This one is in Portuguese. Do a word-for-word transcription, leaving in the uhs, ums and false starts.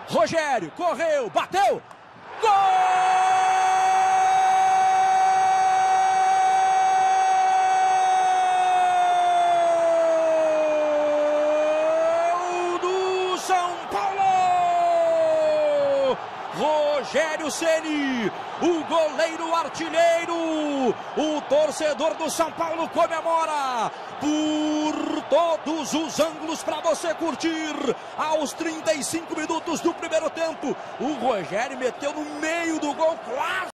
Rogério, correu, bateu, gol do São Paulo! Rogério Ceni, o goleiro artilheiro, o torcedor do São Paulo comemora por todos os ângulos para você curtir. Aos trinta e cinco minutos do primeiro tempo, o Rogério meteu no meio do gol, quase